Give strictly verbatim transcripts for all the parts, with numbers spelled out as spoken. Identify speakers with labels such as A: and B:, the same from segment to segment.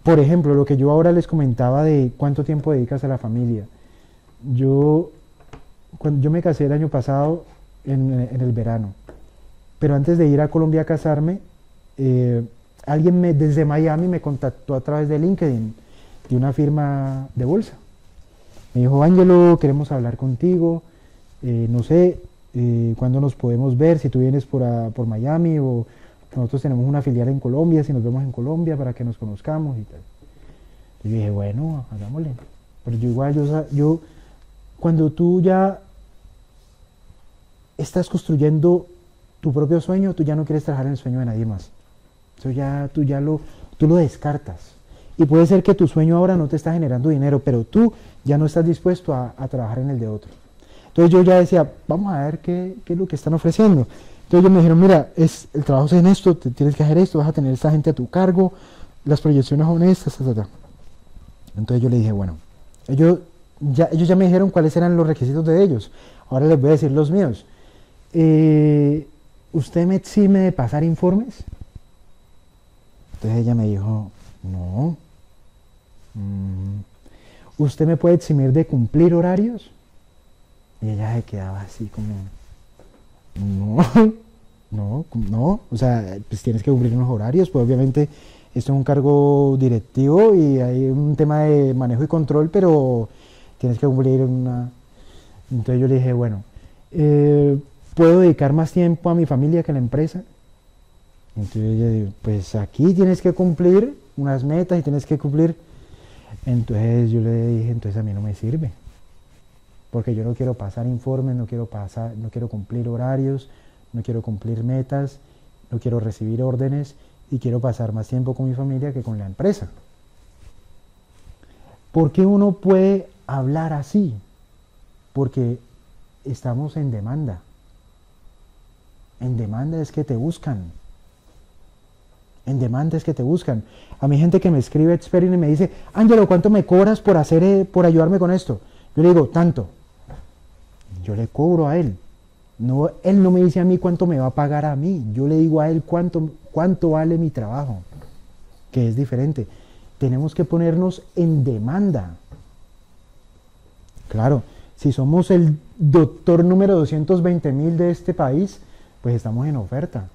A: Por ejemplo, lo que yo ahora les comentaba de cuánto tiempo dedicas a la familia. Yo, cuando yo me casé el año pasado en, en el verano, pero antes de ir a Colombia a casarme, eh, alguien me, desde Miami me contactó a través de LinkedIn, de una firma de bolsa. Me dijo, Ángelo, queremos hablar contigo, eh, no sé eh, cuándo nos podemos ver, si tú vienes por, a, por Miami o nosotros tenemos una filial en Colombia, si nos vemos en Colombia para que nos conozcamos y tal. Y yo dije, bueno, hagámosle. Pero yo igual, yo, yo, cuando tú ya estás construyendo tu propio sueño, tú ya no quieres trabajar en el sueño de nadie más. Eso ya, tú ya lo, tú lo descartas. Y puede ser que tu sueño ahora no te está generando dinero, pero tú ya no estás dispuesto a, a trabajar en el de otro. Entonces yo ya decía, vamos a ver qué, qué es lo que están ofreciendo. Entonces ellos me dijeron, mira, es, el trabajo es en esto, te, tienes que hacer esto, vas a tener esta gente a tu cargo, las proyecciones son estas, ta, ta, ta. Entonces yo le dije, bueno, ellos ya, ellos ya me dijeron cuáles eran los requisitos de ellos, ahora les voy a decir los míos. Eh, ¿Usted me exime de pasar informes? Entonces ella me dijo, no. Mm, ¿Usted me puede eximir de cumplir horarios? Y ella se quedaba así como, no, no, no, o sea, pues tienes que cumplir unos horarios, pues obviamente esto es un cargo directivo y hay un tema de manejo y control, pero tienes que cumplir una... Entonces yo le dije, bueno, eh, ¿puedo dedicar más tiempo a mi familia que a la empresa? Entonces ella dijo, pues aquí tienes que cumplir unas metas y tienes que cumplir. Entonces yo le dije, entonces a mí no me sirve, porque yo no quiero pasar informes, no quiero pasar, no quiero cumplir horarios, no quiero cumplir metas, no quiero recibir órdenes y quiero pasar más tiempo con mi familia que con la empresa. ¿Por qué uno puede hablar así? Porque estamos en demanda. En demanda es que te buscan. En demanda es que te buscan. A mí gente que me escribe Experian y me dice, Ángelo, ¿cuánto me cobras por hacer, eh, por ayudarme con esto? Yo le digo, tanto. Yo le cobro a él. No, él no me dice a mí cuánto me va a pagar a mí. Yo le digo a él cuánto, cuánto vale mi trabajo, que es diferente. Tenemos que ponernos en demanda. Claro, si somos el doctor número doscientos veinte mil de este país, pues estamos en oferta.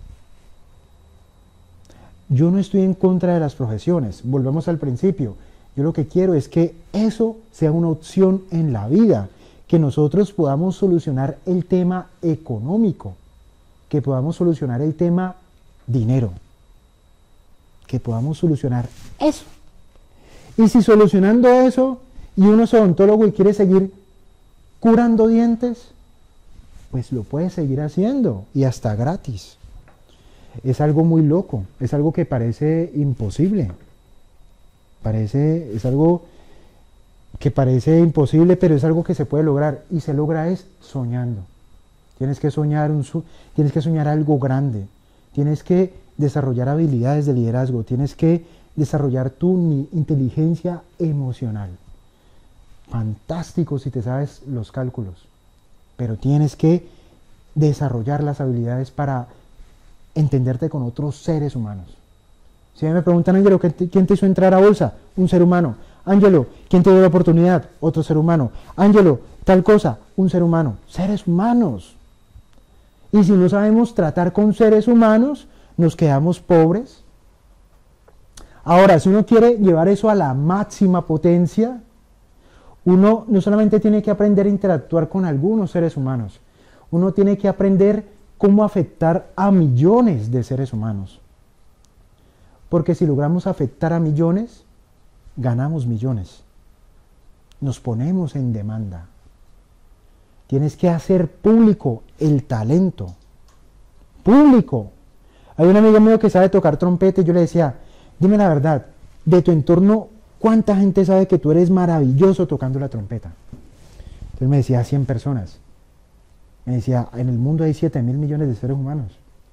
A: Yo no estoy en contra de las profesiones, volvemos al principio. Yo lo que quiero es que eso sea una opción en la vida, que nosotros podamos solucionar el tema económico, que podamos solucionar el tema dinero, que podamos solucionar eso. Y si solucionando eso, y uno es odontólogo y quiere seguir curando dientes, pues lo puede seguir haciendo, y hasta gratis. Es algo muy loco, es algo que parece imposible. Parece, es algo que parece imposible, pero es algo que se puede lograr, y se logra es soñando. Tienes que soñar, un, tienes que soñar algo grande, tienes que desarrollar habilidades de liderazgo, tienes que desarrollar tu inteligencia emocional. Fantástico si te sabes los cálculos, pero tienes que desarrollar las habilidades para entenderte con otros seres humanos. Si me preguntan, Ángelo, ¿quién te hizo entrar a bolsa? Un ser humano. Ángelo, ¿quién te dio la oportunidad? Otro ser humano. Ángelo, tal cosa, un ser humano. Seres humanos. Y si no sabemos tratar con seres humanos, nos quedamos pobres. Ahora, si uno quiere llevar eso a la máxima potencia, uno no solamente tiene que aprender a interactuar con algunos seres humanos, uno tiene que aprender cómo afectar a millones de seres humanos. Porque si logramos afectar a millones, ganamos millones. Nos ponemos en demanda. Tienes que hacer público el talento. Público. Hay un amigo mío que sabe tocar trompeta y yo le decía, dime la verdad, de tu entorno, ¿cuánta gente sabe que tú eres maravilloso tocando la trompeta? Entonces me decía, cien personas. Me decía, en el mundo hay siete mil millones de seres humanos.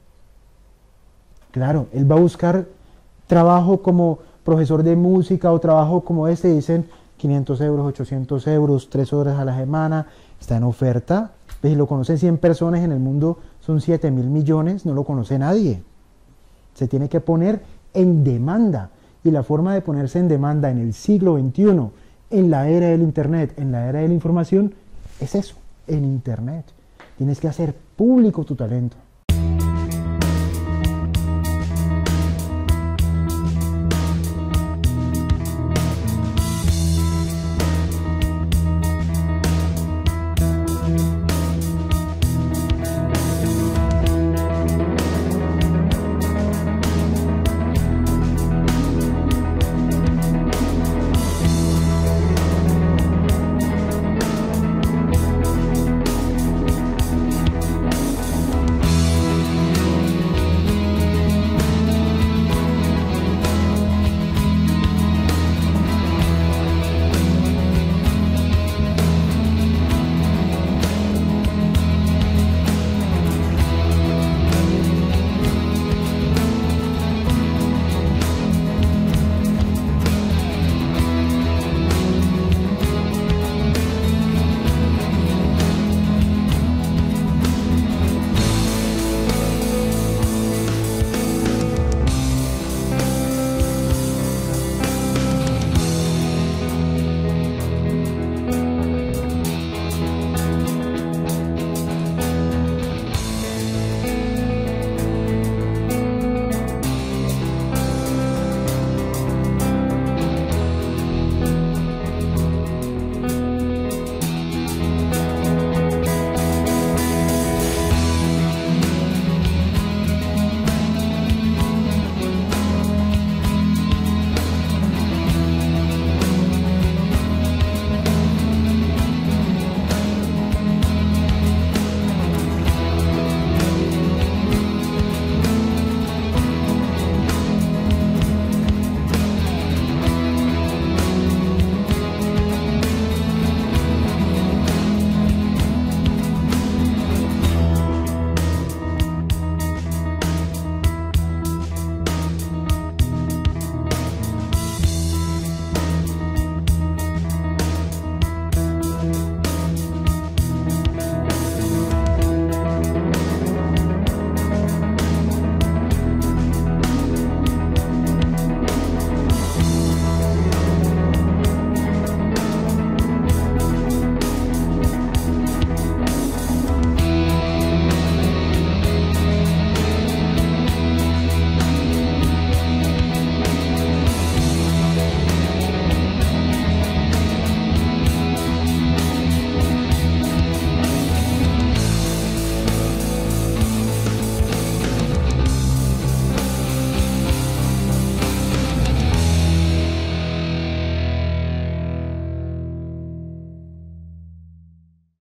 A: Claro, él va a buscar trabajo como profesor de música o trabajo como este, dicen quinientos euros, ochocientos euros, tres horas a la semana, está en oferta. Pues si lo conocen cien personas, en el mundo son siete mil millones, no lo conoce nadie. Se tiene que poner en demanda. Y la forma de ponerse en demanda en el siglo veintiuno, en la era del Internet, en la era de la información, es eso, en Internet. Tienes que hacer público tu talento.